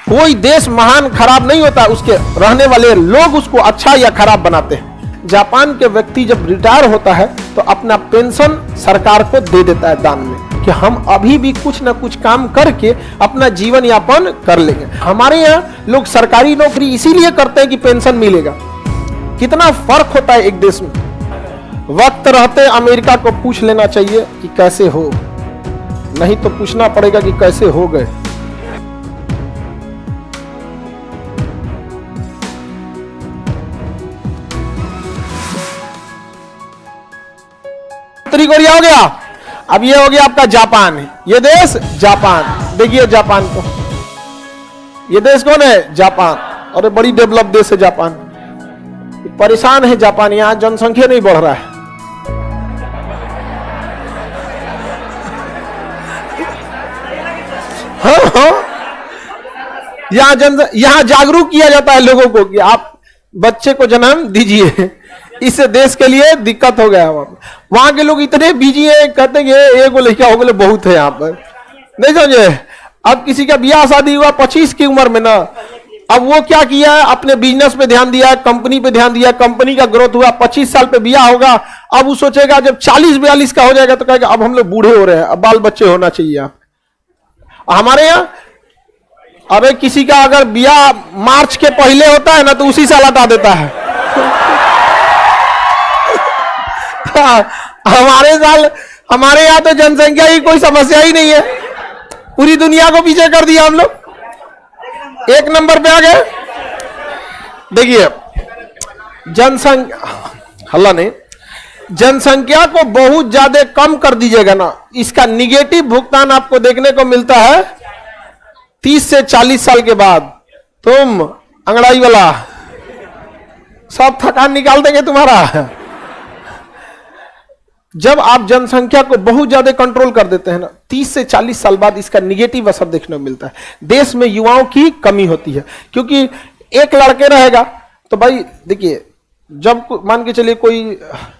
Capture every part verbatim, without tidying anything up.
कोई देश महान खराब नहीं होता, उसके रहने वाले लोग उसको अच्छा या खराब बनाते हैं। जापान के व्यक्ति जब रिटायर होता है तो अपना पेंशन सरकार को दे देता है दान में, कि हम अभी भी कुछ ना कुछ काम करके अपना जीवन यापन कर लेंगे। हमारे यहाँ लोग सरकारी नौकरी इसीलिए करते हैं कि पेंशन मिलेगा। कितना फर्क होता है एक देश में। वक्त रहते अमेरिका को पूछ लेना चाहिए कि कैसे हो, नहीं तो पूछना पड़ेगा कि कैसे हो गए। उत्तरी कोरिया हो गया, अब ये हो गया आपका जापान। ये देश जापान, देखिए जापान को, ये देश कौन है? जापान। और बड़ी डेवलप देश है जापान। परेशान है जापान, यहां जनसंख्या नहीं बढ़ रहा है। हाँ हाँ, यहां जन यहां जागरूक किया जाता है लोगों को कि आप बच्चे को जन्म दीजिए, इससे देश के लिए दिक्कत हो गया। वहां के लोग इतने बिजी हैं, कहते हैं एक लड़का हो गए बहुत है यहाँ पर, नहीं समझे। अब किसी का ब्याह शादी हुआ पच्चीस की उम्र में ना, अब वो क्या किया है, अपने बिजनेस पे ध्यान दिया, कंपनी पे ध्यान दिया, कंपनी का ग्रोथ हुआ, पच्चीस साल पे ब्याह होगा। अब वो सोचेगा जब चालीस बयालीस का हो जाएगा तो कहेगा अब हम लोग बूढ़े हो रहे हैं, अब बाल बच्चे होना चाहिए। आप हमारे यहाँ अबे किसी का अगर ब्याह मार्च के पहले होता है ना तो उसी साल हटा देता है। हमारे साल हमारे यहाँ तो जनसंख्या की कोई समस्या ही नहीं है, पूरी दुनिया को पीछे कर दिया हम लोग, एक नंबर पे आ गए। देखिए जनसंख्या हल्ला नहीं, जनसंख्या को बहुत ज्यादा कम कर दीजिएगा ना, इसका निगेटिव भुगतान आपको देखने को मिलता है तीस से चालीस साल के बाद। तुम अंगड़ाई वाला सब थकान निकाल देंगे तुम्हारा। जब आप जनसंख्या को बहुत ज्यादा कंट्रोल कर देते हैं ना, तीस से चालीस साल बाद इसका निगेटिव असर देखने को मिलता है। देश में युवाओं की कमी होती है, क्योंकि एक लड़के रहेगा तो भाई देखिए, जब मान के चलिए कोई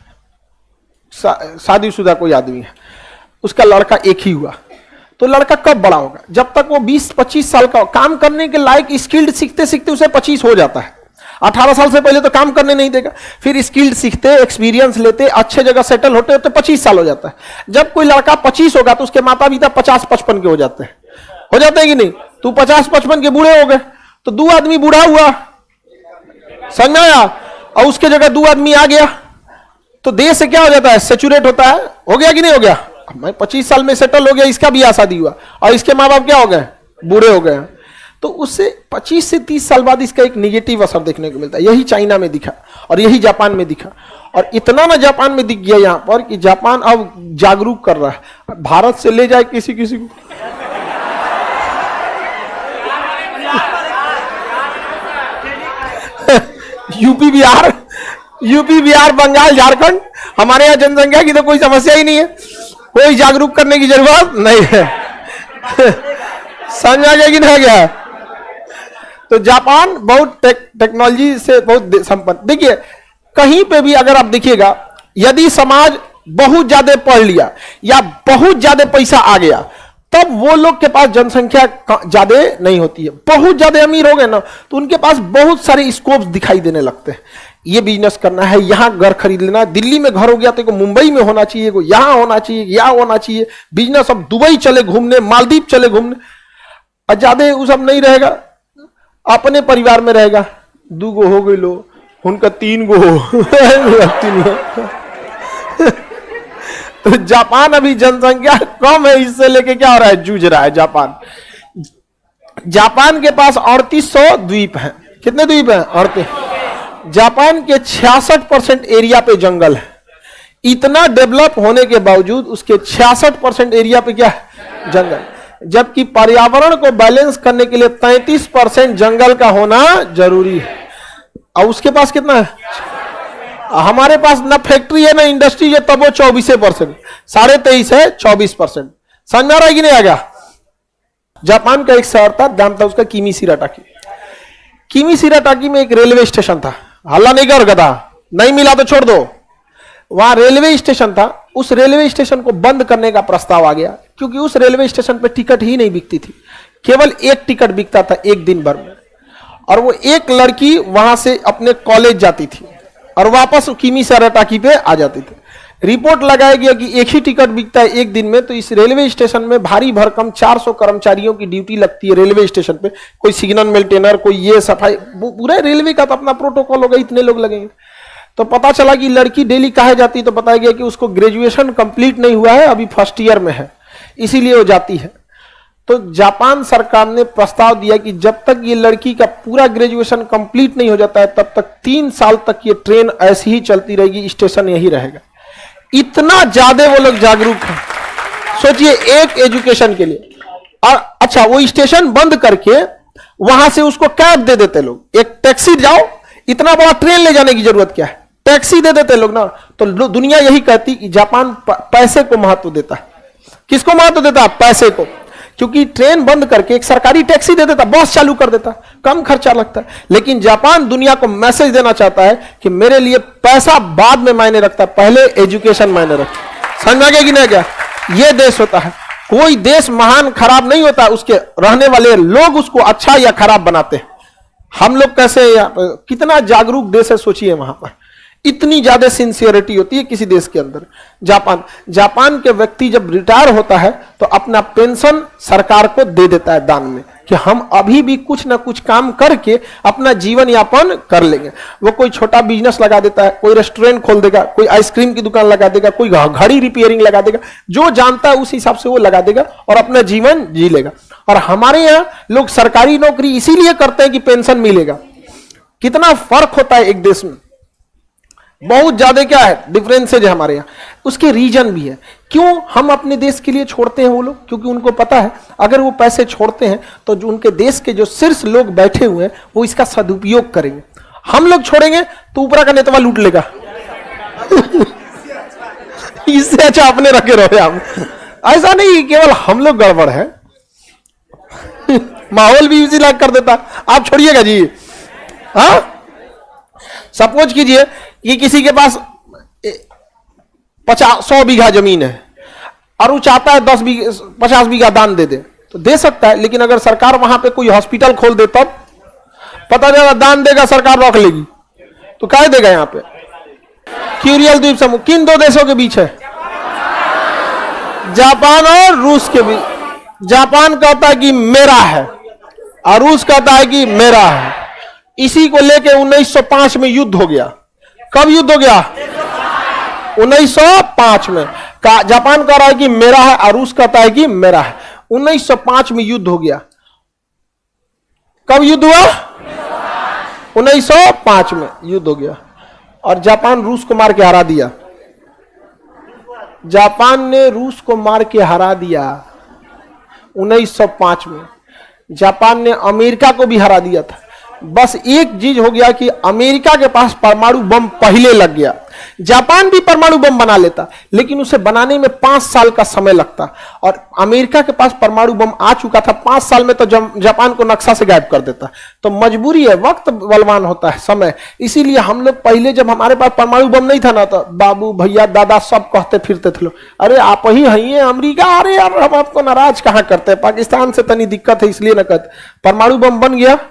शादीशुदा कोई आदमी है, उसका लड़का एक ही हुआ, तो लड़का कब बड़ा होगा? जब तक वो बीस पच्चीस साल का काम करने के लायक स्किल्ड सीखते सीखते उसे पच्चीस हो जाता है। अठारह साल से पहले तो काम करने नहीं देगा, फिर स्किल्ड सीखते, एक्सपीरियंस लेते, अच्छे जगह सेटल होते होते पच्चीस साल हो जाता है। जब कोई लड़का पच्चीस होगा तो उसके माता पिता पचास पचपन के हो जाते हैं, हो जाते हैं कि नहीं? तू पचास पचपन के बूढ़े हो गए, तो दो आदमी बूढ़ा हुआ, समझ में आया? और उसके जगह दो आदमी आ गया तो देश से क्या हो जाता है? सेचुरेट होता है। हो गया कि नहीं हो गया? मैं पच्चीस साल में सेटल हो गया, इसका भी शादी हुआ और इसके माँ बाप क्या हो गए? बूढ़े हो गए। तो उससे पच्चीस से तीस साल बाद इसका एक निगेटिव असर देखने को मिलता है। यही चाइना में दिखा और यही जापान में दिखा, और इतना ना जापान में दिख गया यहाँ पर कि जापान अब जागरूक कर रहा है। भारत से ले जाए किसी किसी को, यूपी बिहार यूपी बिहार बंगाल झारखंड, हमारे यहाँ जनसंख्या की तो कोई समस्या ही नहीं है, कोई जागरूक करने की जरूरत नहीं है। समझ आ गया कि नहीं आ गया? तो जापान बहुत टेक, टेक्नोलॉजी से बहुत संपन्न। देखिए कहीं पे भी अगर आप देखिएगा, यदि समाज बहुत ज्यादा पढ़ लिया या बहुत ज्यादा पैसा आ गया, तब वो लोग के पास जनसंख्या ज्यादा नहीं होती है। बहुत ज्यादा अमीर हो गए ना तो उनके पास बहुत सारे स्कोप्स दिखाई देने लगते हैं। ये बिजनेस करना है, यहाँ घर खरीद लेना, दिल्ली में घर हो गया तो मुंबई में होना चाहिए, को यहाँ होना चाहिए, यहाँ होना चाहिए बिजनेस। अब दुबई चले घूमने, मालदीव चले घूमने, और ज्यादा वो सब नहीं रहेगा, अपने परिवार में रहेगा। दो गो हो गई लो, उनका तीन गो तीन गो। तो जापान अभी जनसंख्या कम है, इससे लेके क्या हो रहा है? जूझ रहा है जापान। जापान के पास अड़तीस सौ द्वीप हैं। कितने द्वीप हैं? अड़तीस। जापान के छियासठ परसेंट एरिया पे जंगल है। इतना डेवलप होने के बावजूद उसके छियासठ परसेंट एरिया पे क्या है? जंगल। जबकि पर्यावरण को बैलेंस करने के लिए तैंतीस परसेंट जंगल का होना जरूरी है। और उसके पास कितना है? हमारे पास ना फैक्ट्री है ना इंडस्ट्री है, तब वो चौबीस परसेंट, साढ़े तेईस है, चौबीस परसेंट। समझ में आ रहा है कि नहीं आ गया? जापान का एक शहर था, नाम था उसका किमिशिराटाकी। किमिशिराटाकी में एक रेलवे स्टेशन था। हल्ला नहीं कर गधा, नहीं मिला तो छोड़ दो। वहां रेलवे स्टेशन था, उस रेलवे स्टेशन को बंद करने का प्रस्ताव आ गया, क्योंकि उस रेलवे स्टेशन पे टिकट ही नहीं बिकती थी। केवल एक टिकट बिकता था एक दिन भर में, और वो एक लड़की वहां से अपने कॉलेज जाती थी और वापस किमी से अराटाकी पे आ जाती थी। रिपोर्ट लगाया गया कि एक ही टिकट बिकता है एक दिन में, तो इस रेलवे स्टेशन में भारी भरकम चार सौ कर्मचारियों की ड्यूटी लगती है रेलवे स्टेशन पे, कोई सिग्नल मेंटेनर, कोई ये सफाई, पूरा रेलवे का तो अपना प्रोटोकॉल होगा, इतने लोग लगेंगे। तो पता चला कि लड़की डेली कहा जाती है, तो बताया गया कि उसको ग्रेजुएशन कंप्लीट नहीं हुआ है, अभी फर्स्ट ईयर में है, इसीलिए वो जाती है। तो जापान सरकार ने प्रस्ताव दिया कि जब तक ये लड़की का पूरा ग्रेजुएशन कंप्लीट नहीं हो जाता है तब तक तीन साल तक ये ट्रेन ऐसी ही चलती रहेगी, स्टेशन यही रहेगा। इतना ज्यादा वो लोग जागरूक हैं, सोचिए एक एजुकेशन के लिए। और अच्छा, वो स्टेशन बंद करके वहां से उसको कैब दे देते लोग, एक टैक्सी जाओ, इतना बड़ा ट्रेन ले जाने की जरूरत क्या है, टैक्सी दे देते लोग ना। तो दुनिया यही कहती कि जापान पैसे को महत्व देता है। किसको महत्व देता है? पैसे को। क्योंकि ट्रेन बंद करके एक सरकारी टैक्सी दे देता, बस चालू कर देता, कम खर्चा लगता है। लेकिन जापान दुनिया को मैसेज देना चाहता है कि मेरे लिए पैसा बाद में मायने रखता है, पहले एजुकेशन मायने रखता है। समझ में गया कि नहीं? क्या ये देश होता है। कोई देश महान खराब नहीं होता, उसके रहने वाले लोग उसको अच्छा या खराब बनाते हैं। हम लोग कैसे, कितना जागरूक देश है सोचिए, वहां पर इतनी ज्यादा सिंसियरिटी होती है किसी देश के अंदर। जापान जापान के व्यक्ति जब रिटायर होता है तो अपना पेंशन सरकार को दे देता है दान में, कि हम अभी भी कुछ ना कुछ काम करके अपना जीवन यापन कर लेंगे। वो कोई छोटा बिजनेस लगा देता है, कोई रेस्टोरेंट खोल देगा, कोई आइसक्रीम की दुकान लगा देगा, कोई घड़ी रिपेयरिंग लगा देगा, जो जानता है उस हिसाब से वो लगा देगा और अपना जीवन जी लेगा। और हमारे यहाँ लोग सरकारी नौकरी इसीलिए करते हैं कि पेंशन मिलेगा। कितना फर्क होता है एक देश में, बहुत ज्यादा क्या है डिफरेंसेज है हमारे यहाँ। उसके रीजन भी है क्यों हम अपने देश के लिए छोड़ते हैं वो लोग, क्योंकि उनको पता है अगर वो पैसे छोड़ते हैं तो जो उनके देश के जो शीर्ष लोग बैठे हुए हैं वो इसका सदुपयोग करेंगे। हम लोग छोड़ेंगे तो ऊपरा का नेतवा लूट लेगा। इससे अच्छा अपने रखे रहो आप। ऐसा नहीं केवल हम लोग गड़बड़ है, माहौल भी इसी लायक कर देता। आप छोड़िएगा जी। हाँ, सपोज कीजिए कि किसी के पास पचास सौ बीघा जमीन है और वो चाहता है दस बीघा पचास बीघा दान दे दे, तो दे सकता है। लेकिन अगर सरकार वहां पे कोई हॉस्पिटल खोल दे तब पता चला दान देगा सरकार रख लेगी, तो क्या देगा? यहाँ पे क्यूरियल द्वीप समूह किन दो देशों के बीच है? जापान और रूस के बीच। जापान कहता है कि मेरा है और रूस कहता है कि मेरा है। इसी को लेके उन्नीस सौ पांच में युद्ध हो गया। कब युद्ध हो गया? उन्नीस सौ पांच में। जापान कह रहा है कि मेरा है और रूस कहता है कि मेरा है। उन्नीस सौ पांच में युद्ध हो गया। कब युद्ध हुआ? उन्नीस सौ पांच में युद्ध हो गया और जापान रूस को मार के हरा दिया। जापान ने रूस को मार के हरा दिया उन्नीस सौ पांच में। जापान ने अमेरिका को भी हरा दिया था। बस एक चीज हो गया कि अमेरिका के पास परमाणु बम पहले लग गया। जापान भी परमाणु बम बना लेता, लेकिन उसे बनाने में पांच साल का समय लगता, और अमेरिका के पास परमाणु बम आ चुका था। पांच साल में तो जापान को नक्शा से गायब कर देता। तो मजबूरी है, वक्त बलवान होता है, समय। इसीलिए हम लोग पहले जब हमारे पास परमाणु बम नहीं था ना, तो बाबू भैया दादा सब कहते फिरते थे लोग, अरे आप ही हैं अमेरिका, अरे यार हम आपको नाराज कहां करते हैं, पाकिस्तान से तनी दिक्कत है इसलिए ना कहते। परमाणु बम बन गया,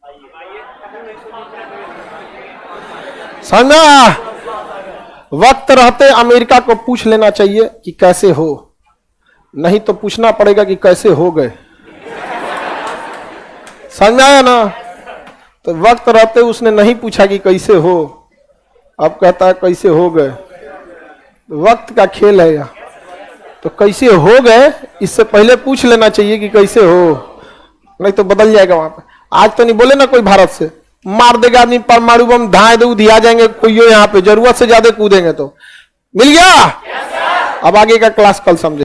समझा? वक्त रहते अमेरिका को पूछ लेना चाहिए कि कैसे हो, नहीं तो पूछना पड़ेगा कि कैसे हो गए। समझ आया ना? तो वक्त रहते उसने नहीं पूछा कि कैसे हो, अब कहता है कैसे हो गए। तो वक्त का खेल है यहाँ। तो कैसे हो गए इससे पहले पूछ लेना चाहिए कि कैसे हो, नहीं तो बदल जाएगा वहां पे। आज तो नहीं बोले ना कोई भारत से मार देगा आदमी परमाणु बम, धाए दे दिया जाएंगे कोई यहाँ पे, जरूरत से ज्यादा कूदेंगे तो। मिल गया? अब आगे का क्लास कल समझे।